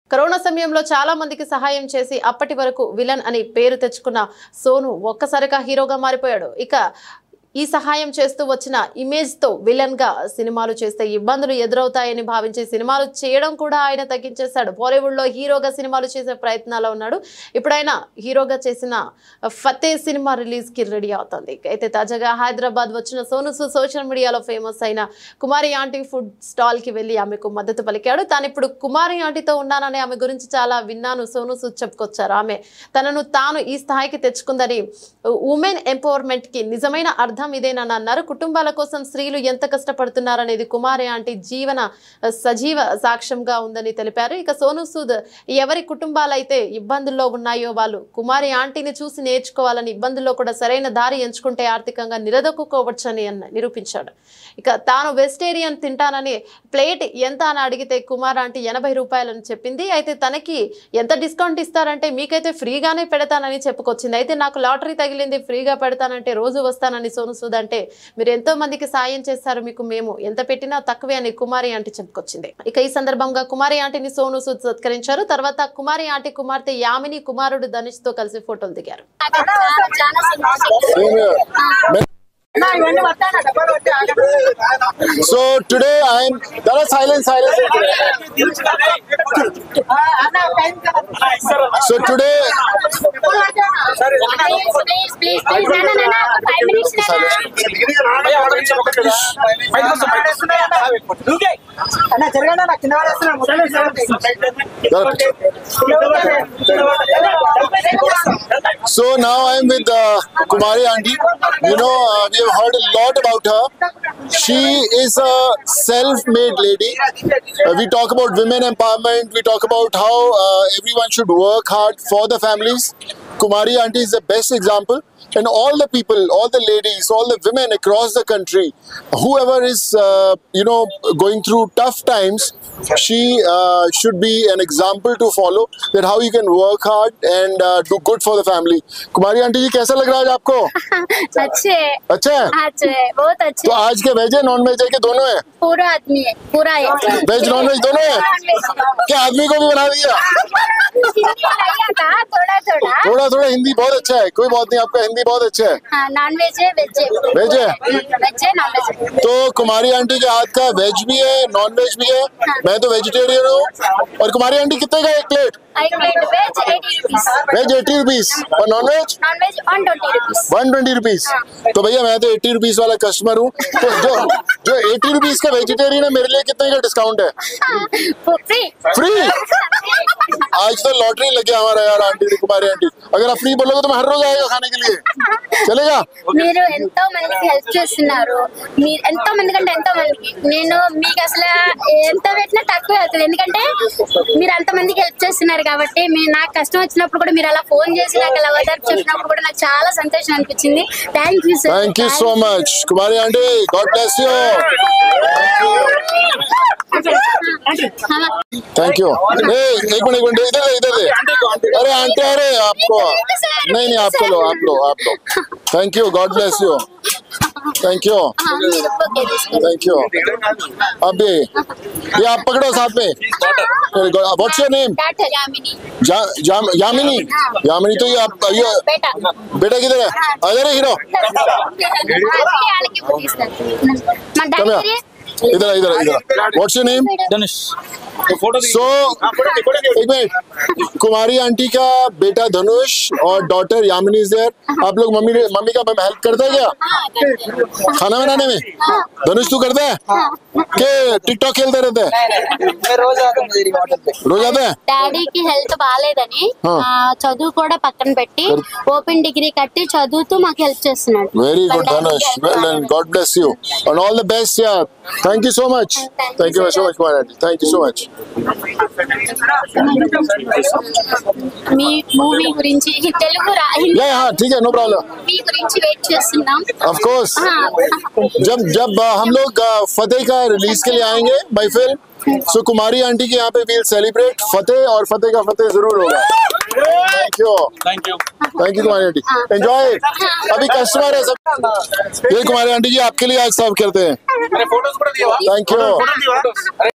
Corona సమయంలో చాలా మందికి సహాయం చేసి అప్పటి వరకు విలన్ అని పేరు తెచ్చుకున్న సోను ఒక్కసారిగా హీరోగా మారిపోయాడు. ఇక ఈ సహాయం చేస్తూ వచ్చిన ఇమేజ్ తో విలన్ గా సినిమాలు చేస్తే ఇబ్బందులు ఎదురవుతాయని భావించి సినిమాలు చేయడం కూడా ఆయన తగ్గించేశాడు. బాలీవుడ్ లో హీరోగా సినిమాలు చేసే ప్రయత్నాల్లో ఉన్నాడు. ఇప్పుడు ఆయన హీరోగా చేసిన ఫతే సినిమా రిలీజ్ కి రెడీ అవుతుంది. అయితే తాజాగా హైదరాబాద్ వచ్చిన సోను సూద్ సోషల్ మీడియాలో ఫేమస్ అయిన కుమారి ఆంటీ ఫుడ్ స్టాల్ కి వెళ్లి ఆమెకు మద్దతు పలికాడు. తాను ఇప్పుడు కుమారి ఆంటీతో ఉన్నానని ఆమె గురించి చాలా విన్నాను సోను సూద్ చెప్పుకొచ్చారు. ఆమె తనను తాను ఈ స్థాయికి తెచ్చుకుందని, ఉమెన్ ఎంపవర్మెంట్ కి నిజమైన అర్థం ఇదేనని అన్నారు. కుటుంబాల కోసం స్త్రీలు ఎంత కష్టపడుతున్నారనేది కుమారి ఆంటీ జీవన సజీవ సాక్ష్యంగా ఉందని తెలిపారు. ఇక సోను సూద్ ఎవరి కుటుంబాలైతే ఇబ్బందుల్లో ఉన్నాయో వాళ్ళు కుమారి ఆంటీని చూసి నేర్చుకోవాలని, ఇబ్బందుల్లో కూడా సరైన దారి ఎంచుకుంటే ఆర్థికంగా నిలదొక్కుకోవచ్చని నిరూపించాడు. ఇక తాను వెజిటేరియన్ తింటానని ప్లేట్ ఎంత అని అడిగితే కుమార్ ఆంటీ 80 రూపాయలని చెప్పింది. అయితే తనకి ఎంత డిస్కౌంట్ ఇస్తారంటే మీకైతే ఫ్రీగానే పెడతానని చెప్పుకొచ్చింది. అయితే నాకు లాటరీ తగిలింది, ఫ్రీగా పెడతానంటే రోజు వస్తానని సోను సూద్ అంటే మీరు ఎంతో మందికి సాయం చేస్తారు, మీకు మేము ఎంత పెట్టినా తక్కువే అని కుమారి ఆంటీ చెప్పుకొచ్చింది. ఇక ఈ సందర్భంగా కుమారి ఆంటీని సోను సూద్ సత్కరించారు. తర్వాత కుమారి ఆంటీ కుమార్తె యామిని కుమారుడు ధనుష్ తో కలిసి ఫోటోలు దిగారు. So today I'm silence. So today please 5 minutes So now I'm with Kumari aunty. You know, we have heard a lot about her. She is a self-made lady. We talk about women empowerment. We talk about how everyone should work hard for the families. Kumari aunty is the best example. And all the people, all the ladies, all the women across the country, whoever is, going through tough times, she should be an example to follow, that how you can work hard and do good for the family. Kumari aunty जी कैसा लग रहा है आज आपको? अच्छे अच्छा है? अच्छे बहुत अच्छे। तो आज के वेज है नॉन वेज है कि दोनों है? पूरा आदमी है, पूरा है। वेज नॉन वेज दोनों है? क्या आदमी को भी बना दिया? थोड़ा हिंदी बहुत अच्छा है, कोई बात नहीं, आपका हिंदी बहुत अच्छा है। नॉन वेज है, वेज है, वेज है, वेज है, नॉन वेज है। तो कुमारी आंटी के हाथ का वेज भी है, नॉन वेज भी है। मैं तो वेजिटेरियन हूँ। और कुमारी आंटी कितने का एक प्लेट? एक plate veg 80 rupees, veg 80 rupees और नॉन वेज 120 रुपीस। 120 रुपीस। तो भैया मैं तो 80 रुपीस वाला कस्टमर हूँ, तो जो 80 रुपीस का वेजिटेरियन है मेरे लिए कितने का डिस्काउंट है? फ्री। आज तो लॉटरी लग गया हमारा यार आंटी कुमारी आंटी। अगर आप फ्री बोलोगे तो मैं हर रोज आएगा खाने के लिए, चलेगा? మీరు ఎంతో మందికి హెల్ప్ చేస్తున్నారు, మీరు ఎంతో మంది కంటే ఎంతో మందికి, నేను మీకు అసలు ఎంత పెట్టినా తక్కువ అవుతుంది, ఎందుకంటే మీరు అంత మందికి హెల్ప్ చేస్తున్నారు కాబట్టి. నాకు కష్టం వచ్చినప్పుడు కూడా మీరు అలా ఫోన్ చేసి నాకు అలా ఓదార్పు చెప్పినప్పుడు కూడా నాకు చాలా సంతోషం అనిపించింది. Thank you sir, thank you so much Kumari aunty, god bless you. Thank you. एक मिनट इधर दे। अरे आंटी, अरे आपको नहीं आपको लो, आप लो। Thank you, god bless you. Thank you. अभी ये आप पकड़ो साथ में। What's your name? Yamini. Yamini तो ये आप बेटा किधर है? अरे हीरो इधर। What's your name? Dhanush. So एक मिनट, कुमारी आंटी का बेटा धनुष और डॉटर यामिनी इज देयर। आप लोग मम्मी का हेल्प करता है क्या खाना बनाने में? धनुष तू करता है कि टिकटॉक खेलते रहते हैं? रोज आता है। డాడీకి హెల్త్ బాగాలేదని చదువు కూడా పక్కన పెట్టి ఓపెన్ డిగ్రీ కట్టి చదువుతూ మాకు హెల్ప్ చేస్తున్నాడు. Very good Dhanush, well and god bless you and all the best యార్। Thank you so much, thank you so much Kumari aunty, thank you so much. మీ మూవీ గురించి తెలుగు ठीक है, नो प्रॉब्लम। మీ గురించి వెయిట్ చేస్తున్నాం। ऑफ कोर्स, जब हम लोग फतेह का रिलीज के लिए आएंगे by film, so Kumari aunty के यहाँ पे वील सेलिब्रेट फतेह, और फतेह का फतेह जरूर होगा। Thank you Kumari aunty, enjoy. अभी कस्टमर है सब, ये कुमारी आंटी जी आपके लिए आज सर्व करते हैं। Thank you.